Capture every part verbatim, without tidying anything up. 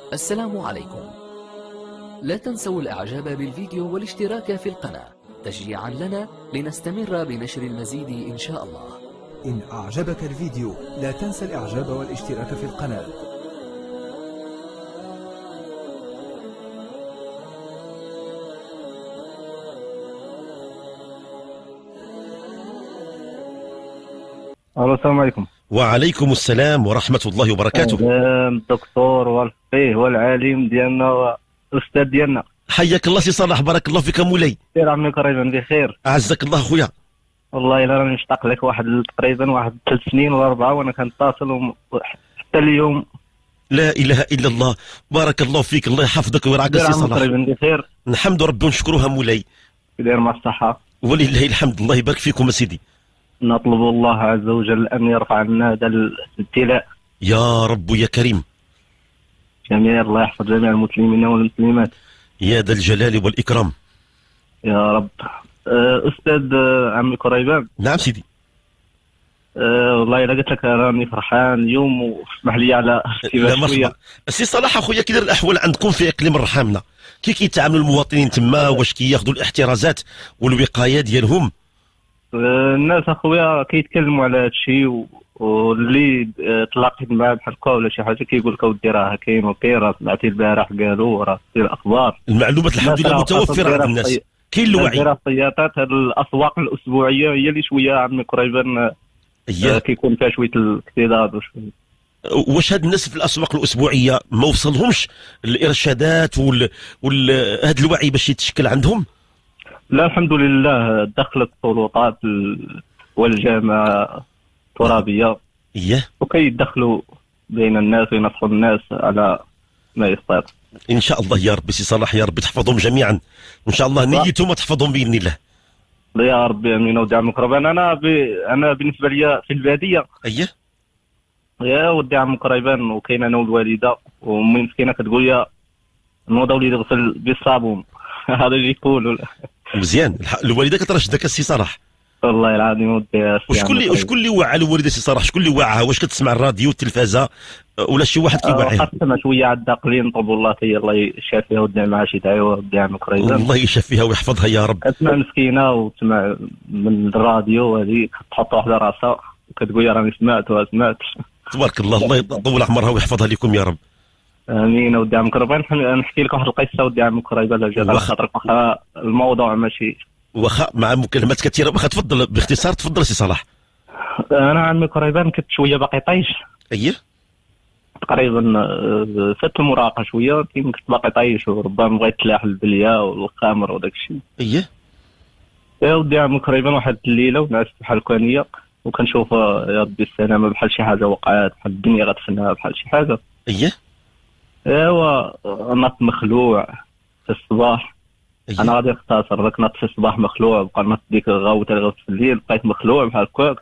السلام عليكم. لا تنسوا الإعجاب بالفيديو والاشتراك في القناة تشجيعا لنا لنستمر بنشر المزيد إن شاء الله. إن أعجبك الفيديو لا تنسى الإعجاب والاشتراك في القناة. الو السلام عليكم. وعليكم السلام ورحمة الله وبركاته. الدكتور والفقيه والعالم ديالنا والاستاذ ديالنا، حياك الله سي صلاح، بارك الله فيك مولاي. سير عمي قريبا بخير. أعزك الله خويا. والله الا راني مشتاق لك واحد تقريبا واحد ثلاث سنين ولا اربعه وانا كنتصل وم... حتى اليوم. لا إله إلا الله، بارك الله فيك، الله يحفظك ويرعاك سي صلاح. قريبا بخير. نحمد ربي ونشكروها مولاي. داير مع الصحة؟ ولله الحمد، الله يبارك فيكم سيدي. نطلب الله عز وجل أن يرفع عنا هذا الابتلاء يا رب يا كريم. جميع الله يحفظ جميع المسلمين والمسلمات يا ذا الجلال والإكرام يا رب. أستاذ عمي قريبان. نعم سيدي. أه والله الا قلت لك راني فرحان اليوم واسمح لي على لا مرحبا السي صلاح اخويا. كي داير الاحوال عندكم في اقليم الرحامنه؟ كي كيتعاملوا المواطنين تما؟ واش كياخذوا الاحترازات والوقايه ديالهم؟ أه الناس اخويا كيتكلموا على هذا الشيء، واللي تلاقيت معاه بحال هكا ولا شي حاجه كيقول لك اودي راه كاين وكاين، راه سمعتي البارح قالوا راه في الاخبار. المعلومات الحمد لله متوفره عند الناس، كاين الوعي. السياطات هذه الاسواق الاسبوعيه هي اللي شويه عمي قريبا أيه. كيكون فيها شويه الاكتظاظ وشويه. واش هاد الناس في الاسواق الاسبوعيه ما وصلهمش الارشادات وال, وال... هاد الوعي باش يتشكل عندهم؟ لا الحمد لله دخلت السلطات والجامعه الترابيه اييه وكيدخلوا بين الناس وينصحوا الناس على ما يستطيع. ان شاء الله يا ربي سي صلاح، يا ربي تحفظهم جميعا وان شاء الله نيتهم تحفظهم باذن الله. يا ربي امين ودي عمك قريبان. انا ب... انا بالنسبه لي في الباديه. اييه يا ودي عمك قريبان، وكاين انا والوالده وامي مسكينه كتقول لي نوض وليدي يغسل بالصابون. هذا اللي يقولوا. مزيان. الوالده كترشدك السي صلاح؟ والله العظيم ودي. وشكون اللي وشكون اللي وعى الوالده سي صلاح؟ شكون اللي وعاها؟ واش كتسمع الراديو والتلفازه ولا شي واحد كيوعيها؟ خاصة شويه عندها قليل نطلب الله هي الله يشافيها ودي معها شي دعوه ودي عمك قريبان. الله يشافيها ويحفظها يا رب. كتسمع مسكينه وتسمع من الراديو هذه كتحط واحده راسها وكتقول يا راني سمعت وسمعت. تبارك الله، الله يطول عمرها ويحفظها لكم يا رب. امين ودي عمك قريبان. نحكي لك واحد القصه ودي عمك قريبان على خاطرك، واخا الموضوع ماشي واخا مع مكالمات كثيره، واخا تفضل باختصار. تفضل سي صلاح. انا عمي قريبان كنت شويه باقي طايش. اييه تقريبا فات المراهقه شويه، كنت باقي طايش وربما بغيت تلاح البليه والخمر وداك الشيء. اييه يا ودي عمي قريبان واحد الليله ونعست بحال كانيه وكنشوف يا ربي السلامه بحال شي حاجه وقعات، بحال الدنيا غتفنى بحال شي حاجه. اييه ايوا نط مخلوع في الصباح. أيه. انا غادي نختصر ذاك نط في الصباح مخلوع، بقى نط ديك الغوته اللي غوت في الليل بقيت مخلوع بحال هكاك.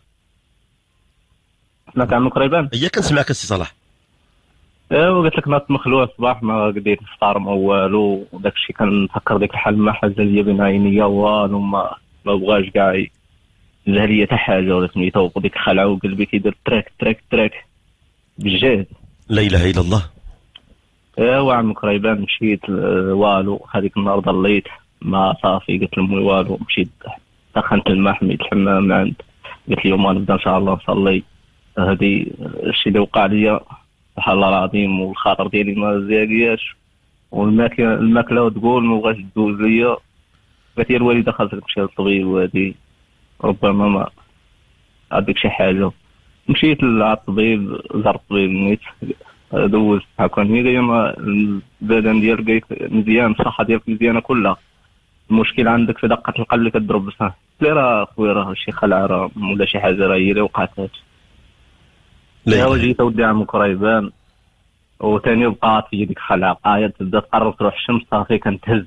سمعت عمي قريبان؟ اييه كنسمعك السي صلاح. ايوا قلت لك نط مخلوع الصباح، ما قديت نفطر ما والو، وداك الشيء كنفكر ديك الحال ما حاجه ليا بين عينيا والو، ما ما بغاش كاع يزهر ليا حتى حاجه ولا سميتو، وديك الخلعه وقلبي كيدير تراك تراك تراك بالجهد. لا اله الا الله. ايوا عمي قريبان مشيت والو، هذيك النهار ضليت ما صافي، قلت لامي والو، مشيت سخنت الماء حميت الحمام عند، قلت اليوم غنبدا ان شاء الله نصلي. هذه الشيء اللي وقع لي سبحان الله العظيم، والخاطر ديالي ما زاقياش، والماكله الماكله تقول ما بغاش تدوز ليا. قالت لي الوالده خاصك تمشي للطبيب وهذه ربما ما عندك شي حاجه. مشيت للطبيب، زرت الطبيب نيت دوز هكا هي ما البدن ديالك مزيان، الصحه ديالك مزيانه كلها، المشكل عندك في دقه القلب اللي كضرب بها. قلت لي راه خويا راه شي خلعه راه ولا شي حاجه راه هي اللي وقعت. لا جيت اودي عمك قريبان وثاني بقات في ديك الخلعه، قايد تبدا تقرب تروح الشمس صافي كنتهز.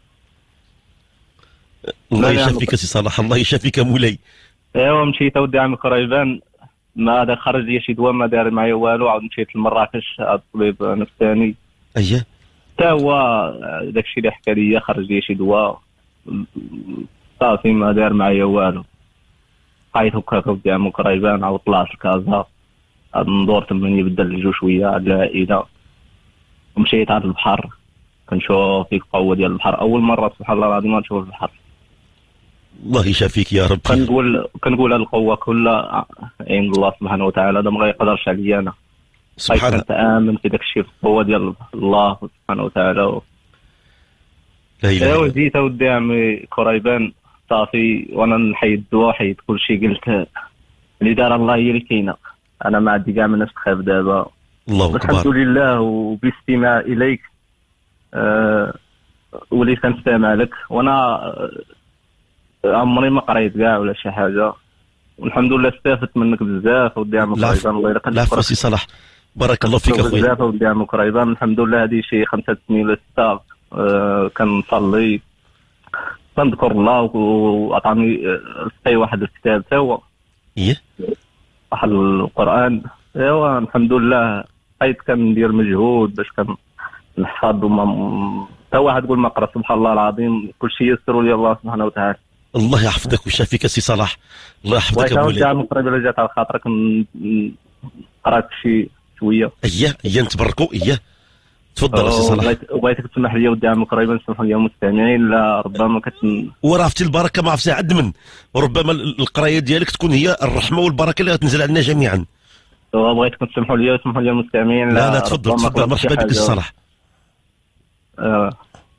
الله يشافيك سي صلاح، الله يشافيك مولاي. ايوا مشيت اودي عمك قريبان، ما هذا خرج لي شي دواء ما دار معايا والو، عاود مشيت لمراكش عند الطبيب نفساني. اييه حتى هو داك الشيء اللي حكى لي، خرج لي شي دواء صافي ما دار معايا والو. بقيت هكاك اودي عمك قريبان، عاود طلعت لكازا، هاد الندور تما يبدا نلجو شويه على العائله، ومشيت على البحر كنشوف فيك القوه ديال البحر، اول مره سبحان الله العظيم نشوف البحر. الله يشافيك يا رب. كنقول كنقول هذه القوه كلها عند الله سبحانه وتعالى، هذا ما يقدرش عليا انا. سبحان الله. كنت امن في داك الشيء، في القوه ديال الله سبحانه وتعالى. لا اله الا ايوا الله. جيت اودي عمي كريبان صافي، وانا نحيد الدواء حيد كل شيء، قلت اللي دار الله هي اللي كاينه، انا ما عندي كاع من تخاف دابا. الله الحمد اكبر. لله، وباستماع اليك أه وليت كنستمع لك، وانا آه، عمري ما قريت كاع ولا شي حاجه، والحمد لله استفدت منك بزاف ودي عم كريبان. الله يرحمك. لا عفوا سي صلاح، بارك الله فيك اخويا. بزاف ودي عم كريبان. الحمد لله هذه شي خمسة سنين ولا ستة أه كنصلي كنذكر الله، وعطاني سقي واحد الكتاب تا هو ايه واحد القران. ايوا الحمد لله بقيت كندير مجهود باش كنحفظ، وما تا واحد يقول ما قرا. سبحان الله العظيم كل شيء يسر لي الله سبحانه وتعالى. الله يحفظك ويشافيك سي صلاح، الله يحفظك ابو بغيت وليد. عام قريب الا جات على خاطرك ن- قرات شي شويه. اييه اييه نتبركوا. اييه تفضل سي صلاح. وبغيت- وبغيتك تسمح لي ودي عام قريبا، تسمح لي المستمعين، لا ربما كتن وراه فتي البركه ما عرفتي عند من، وربما القرايه ديالك تكون هي الرحمه والبركه اللي غتنزل علينا جميعا. وبغيتكم تسمحوا لي وتسمحوا لي المستمعين. لا لا تفضل ربما تفضل، قلت شي مرحبا بك سي حاجة. صلاح. آه.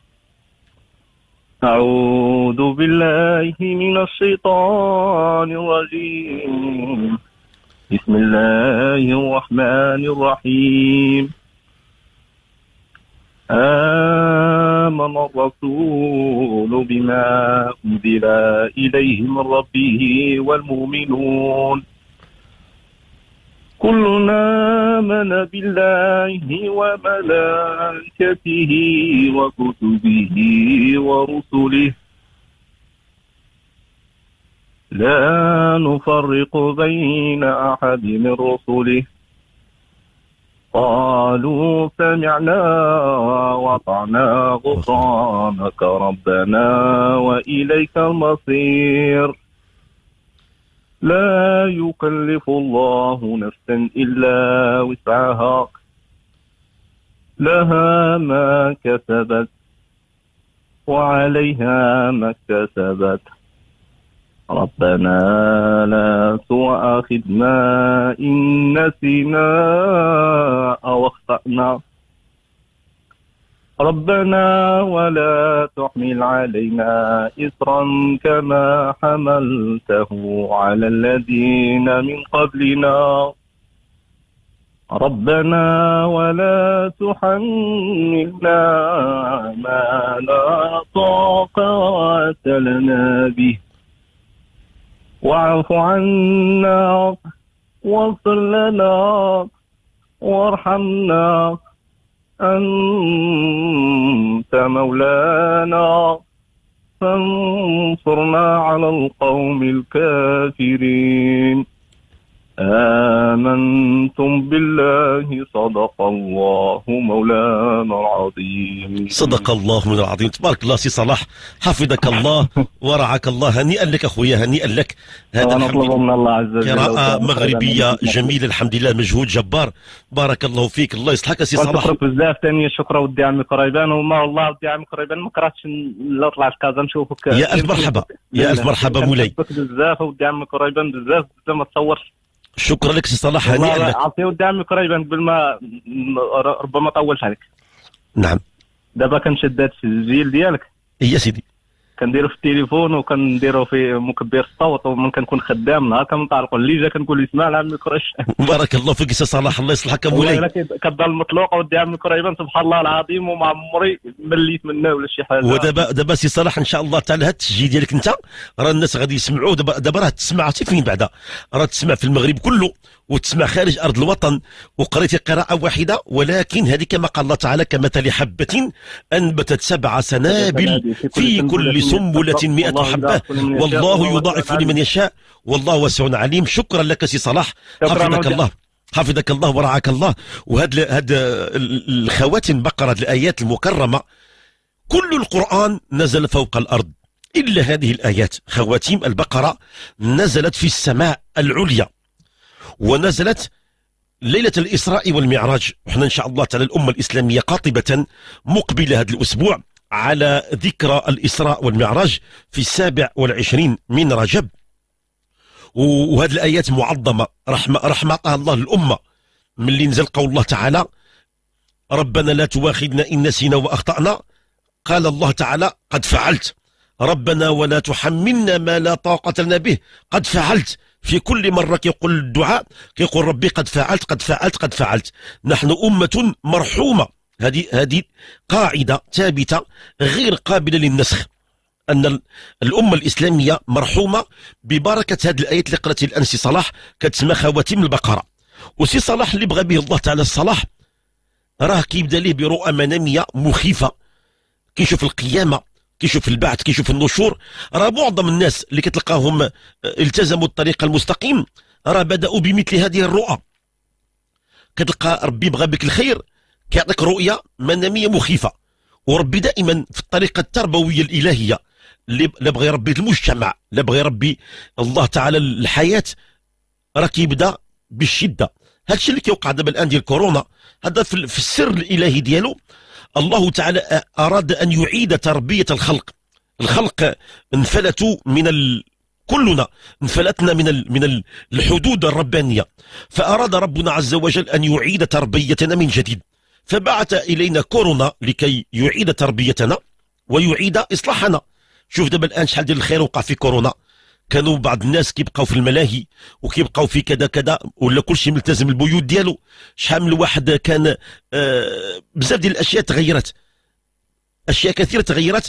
أعوذ بالله من الشيطان الرجيم، بسم الله الرحمن الرحيم. آمن الرسول بما أنزل إليه من ربه والمؤمنون كلنا آمن بالله وملائكته وكتبه ورسله لا نفرق بين أحد من رسله قالوا سمعنا وأطعنا غفرانك ربنا وإليك المصير لا يكلف الله نفسا إلا وسعها لها ما كسبت وعليها ما اكتسبت ربنا لا تؤاخذنا إن نسينا أو أخطأنا ربنا ولا تحمل علينا إصرا كما حملته على الذين من قبلنا ربنا ولا تحملنا ما لا طاقة لنا به واعف عنا واغفر لنا وارحمنا أنت مولانا فانصرنا على القوم الكافرين آمنتم بالله صدق الله مولانا العظيم. صدق الله من العظيم. تبارك الله سي صلاح، حفظك الله ورعاك الله. هنيئا لك اخويا، هنيئا لك. هذا نطلب من الله عز وجل قراءة مغربية جميلة الحمد لله، مجهود جبار، بارك الله فيك. الله يصلحك سي صلاح. شكرا بزاف ثاني، شكرا ودي عمي قريبان، وما والله ودي عمي قريبان ما كرهتش لا طلعت كازا نشوفك. يا الف مرحبا، يا الف مرحبا مولاي. كنحبك بزاف ودي عمي قريبان بزاف بزاف ما تصورش. شكرا لك سي صلاح، هنيئا لك. عطي ودي عمي قريبان قبل ما ربما طولت عليك. نعم دابا كنشد هاد التسجيل ديالك يا سيدي، كنديرو في التليفون وكنديرو في مكبر الصوت، ومن كنكون خدام نهار كنطارقوا اللي جا كنقول له اسمع العمي كرش. بارك الله فيك سي صلاح، الله يصلحك مولاي. والله كتضل المطلوقه ودي عمي قريبا سبحان الله العظيم، وما عمري مليت منه ولا شي حاجه. ودابا دابا سي صلاح ان شاء الله تعالى هذا التسجيل ديالك انت راه الناس غادي يسمعوه. دابا دابا راه تسمع عرفتي فين بعدا، راه تسمع في المغرب كله وتسمع خارج ارض الوطن، وقريتي قراءه واحده، ولكن هذه كما قال الله تعالى كمثل حبه انبتت سبع سنابل في كل سنبله مئة حبه والله يضاعف لمن يشاء والله واسع عليم. شكرا لك سي صلاح، حفظك الله، حفظك الله ورعاك الله. وهاد هاد الخواتم بقرة الآيات المكرمة كل القرآن نزل فوق الأرض إلا هذه الآيات. خواتيم البقرة نزلت في السماء العليا، ونزلت ليلة الإسراء والمعراج، وحنا إن شاء الله تعالى الأمة الإسلامية قاطبة مقبلة هذا الأسبوع على ذكرى الإسراء والمعراج في السابع والعشرين من رجب. وهذه الآيات معظمة رحمة رحمتها الله للأمة من اللي نزل قول الله تعالى: ربنا لا تواخذنا إن نسينا وأخطأنا. قال الله تعالى: قد فعلت. ربنا ولا تحملنا ما لا طاقة لنا به. قد فعلت. في كل مرة كيقول الدعاء كيقول ربي قد فعلت قد فعلت قد فعلت. نحن أمة مرحومة. هذه هذه قاعدة ثابتة غير قابلة للنسخ، أن الأمة الإسلامية مرحومة ببركة هذه الآيات اللي قرأت الآن سي صلاح كتسمى خواتيم البقرة. وسي صلاح اللي بغى به الله تعالى الصلاح راه كيبدا ليه برؤى منامية مخيفة، كيشوف القيامة، كيشوف البعث، كيشوف النشور. راه معظم الناس اللي كتلقاهم التزموا الطريق المستقيم راه بدأوا بمثل هذه الرؤى. كتلقى ربي بغى بك الخير كيعطيك رؤية منامية مخيفة. وربي دائما في الطريقة التربوية الإلهية اللي لا بغى يربي المجتمع، لا بغى يربي الله تعالى الحياة، راه كيبدا بالشدة. هذا الشيء اللي كيوقع دابا الآن ديال كورونا، هذا في السر الإلهي ديالو. الله تعالى أراد أن يعيد تربية الخلق. الخلق انفلتوا من ال... كلنا انفلتنا من ال... من ال... الحدود الربانية، فأراد ربنا عز وجل أن يعيد تربيتنا من جديد، فبعث إلينا كورونا لكي يعيد تربيتنا ويعيد إصلاحنا. شوف دابا الآن شحال ديال الخير وقع في كورونا. كانوا بعض الناس كيبقاو في الملاهي وكيبقاو في كذا كذا، ولا كلشي ملتزم البيوت ديالو. شحال من الواحد كان آه بزاف ديال الاشياء تغيرت، اشياء كثيره تغيرت.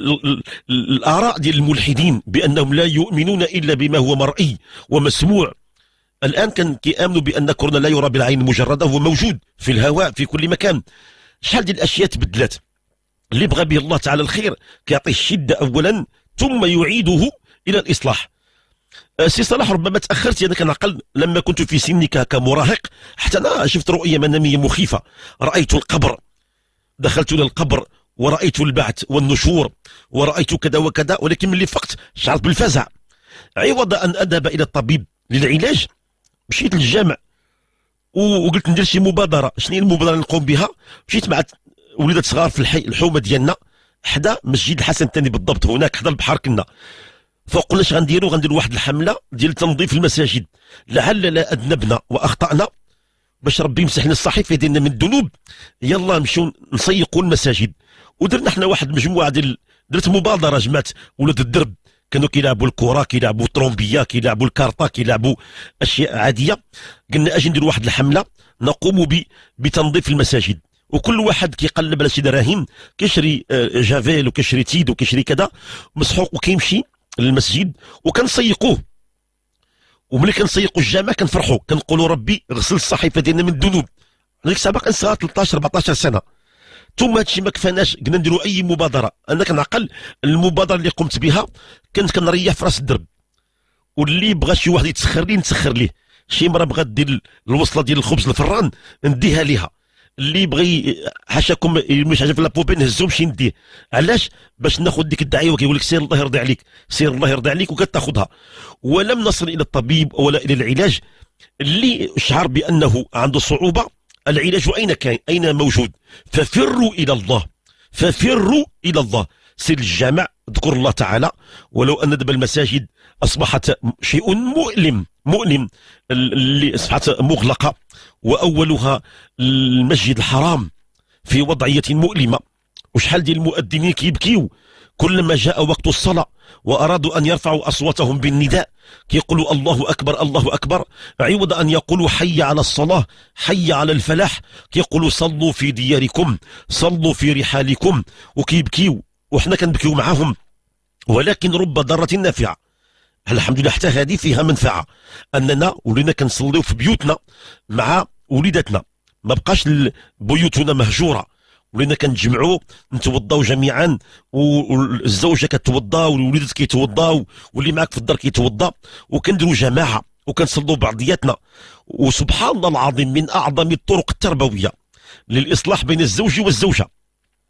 الاراء ديال الملحدين بانهم لا يؤمنون الا بما هو مرئي ومسموع، الان كان كيامنوا بان كورونا لا يرى بالعين المجرده، هو موجود في الهواء في كل مكان. شحال ديال الاشياء تبدلت. اللي بغى به الله تعالى الخير كيعطيه الشده اولا ثم يعيده الى الاصلاح. سي صلاح ربما تاخرت، انا كنعقل لما كنت في سنك كمراهق حتى انا شفت رؤيه مناميه مخيفه. رايت القبر، دخلت الى القبر ورأيت البعث والنشور ورأيت كذا وكذا، ولكن من اللي فقت شعرت بالفزع. عوض أن أذهب إلى الطبيب للعلاج مشيت للجامع وقلت ندير شي مبادرة. شنو هي المبادرة اللي نقوم بها؟ مشيت مع وليدات صغار في الحي الحومة ديالنا حدا مسجد الحسن الثاني بالضبط، هناك حدا البحر كنا. فقلنا اش غنديروا؟ غنديروا واحد الحملة ديال تنظيف المساجد لعل لا أذنبنا وأخطأنا باش ربي يمسح لنا الصحيفة ديالنا من الذنوب. يلا نمشيو نسيقوا المساجد. ودرنا حنا واحد المجموعه ديال، درت مبادره، جمعت ولاد الدرب كانوا كيلعبوا الكره، كيلعبوا الطرومبيه، كيلعبوا الكارطه، كيلعبوا اشياء عاديه. قلنا اجي نديروا واحد الحمله نقوم بتنظيف المساجد، وكل واحد كيقلب على شي دراهم، كيشري جافيل وكيشري تيد وكيشري كذا مسحوق وكيمشي للمسجد وكنسيقوه. وملي كنسيقوا الجامع كنفرحوا، كنقولوا ربي غسل الصحيفه ديالنا من الذنوب. ديك الساعه باقي صغار ثلاثطاش أربعطاش سنه. ثم هادشي ما كفاناش، قلنا نديروا اي مبادره. انا كنعقل المبادره اللي قمت بها كنت كنريح في راس الدرب، واللي بغى شي واحد يتسخر لي نتسخر ليه. شي مره بغات دير الوصله ديال الخبز الفران نديها ليها، اللي بغي حاشاكم مش عجب لابوبي نهزو نمشي نديه. علاش؟ باش ناخذ ديك الدعايه وكيقول لك سير الله يرضي عليك، سير الله يرضي عليك، وكتاخذها. ولم نصل الى الطبيب ولا الى العلاج. اللي شعر بانه عنده صعوبه، العلاج أين كان؟ أين موجود؟ ففروا إلى الله، ففروا إلى الله. سير الجامع، اذكر الله تعالى. ولو أن دابا المساجد أصبحت شيء مؤلم مؤلم، اللي أصبحت مغلقة، وأولها المسجد الحرام في وضعية مؤلمة. وشحال ديال المؤذنين كيبكيو كلما جاء وقت الصلاة وأرادوا أن يرفعوا أصواتهم بالنداء كيقولوا الله أكبر الله أكبر، عوض أن يقولوا حي على الصلاة حي على الفلاح كيقولوا صلوا في دياركم صلوا في رحالكم، وكيبكيو وحنا كنبكيو معاهم. ولكن رب ضارة نافعة. الحمد لله حتى هذه فيها منفعة، أننا ولينا كنصليو في بيوتنا مع وليداتنا، ما بقاش بيوتنا مهجورة، ولينا كنتجمعوا نتوضاو جميعا، والزوجه كتوضا والوليدات كيتوضاو واللي معاك في الدار كيتوضا، وكنديروا جماعه وكنصلوا بعضياتنا. وسبحان الله العظيم من اعظم الطرق التربويه للاصلاح بين الزوج والزوجه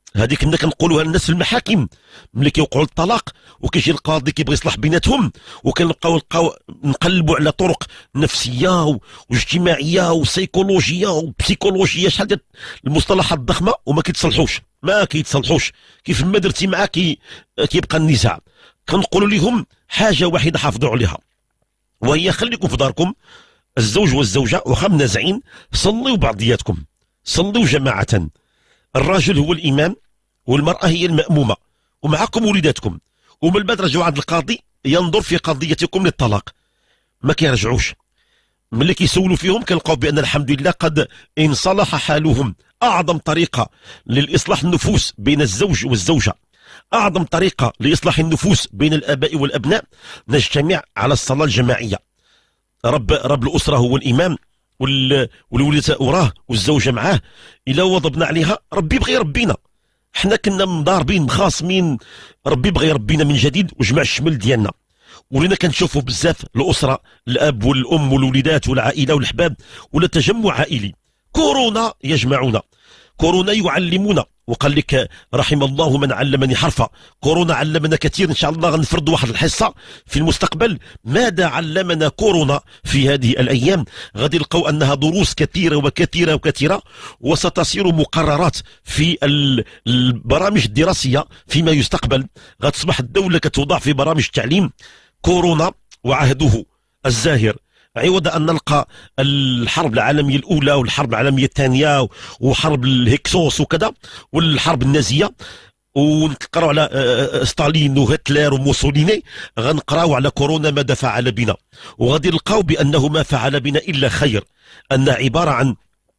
هذيك كنا كنقولوها للناس في المحاكم ملي كيوقعوا الطلاق وكيجي القاضي كيبغي يصلح بيناتهم، وكنبقاو نلقاو نقلبوا على طرق نفسيه واجتماعيه وسيكولوجيه وبسيكولوجيه، شحال ديال المصطلحات الضخمه وما كيتصلحوش ما كيتصلحوش. كيف ما درتي معاه كي كيبقى النزاع. كنقولوا لهم حاجه واحده حافظوا عليها، وهي خليكم في داركم الزوج والزوجه واخا منازعين، صليوا بعضياتكم، صليوا جماعه. الراجل هو الامام والمراه هي المامومه، ومعكم وليداتكم، ومن بعد رجعوا عند القاضي ينظر في قضيتكم للطلاق. ما كيرجعوش، ملي كيسولوا فيهم كنلقاو بان الحمد لله قد انصلح حالهم. اعظم طريقه لاصلاح النفوس بين الزوج والزوجه، اعظم طريقه لاصلاح النفوس بين الاباء والابناء، نجتمع على الصلاه الجماعيه. رب رب الاسره هو الامام والوليدات وراه والزوجه معاه. الا وضبنا عليها ربي بغى يربينا. حنا كنا مضاربين مخاصمين، ربي بغى يربينا من جديد وجمع الشمل ديالنا. ولينا كنشوفوا بزاف الاسره، الاب والام والوليدات والعائله والاحباب، ولا تجمع عائلي. كورونا يجمعنا، كورونا يعلمنا، وقال لك رحم الله من علمني حرفا. كورونا علمنا كثير، ان شاء الله غنفرض واحد الحصه في المستقبل ماذا علمنا كورونا في هذه الايام. غادي نلقاو انها دروس كثيره وكثيره وكثيره، وستصير مقررات في البرامج الدراسيه فيما يستقبل. غتصبح الدوله كتوضع في برامج التعليم كورونا وعهده الزاهر، عوض أن نلقى الحرب العالمية الأولى والحرب العالمية الثانية وحرب الهكسوس وكذا والحرب النازية، ونقراو على ستالين وهتلر وموسوليني. غنقراو على كورونا ماذا فعل بنا، وغادي نلقاو بأنه ما فعل بنا إلا خير، أنها عبارة عن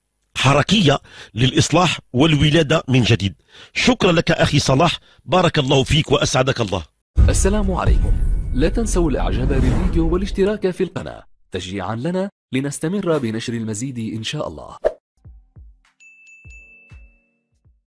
حركية للإصلاح والولادة من جديد. شكرا لك أخي صلاح، بارك الله فيك وأسعدك الله. السلام عليكم. لا تنسوا الإعجاب بالفيديو والاشتراك في القناة تشجيعا لنا لنستمر بنشر المزيد إن شاء الله.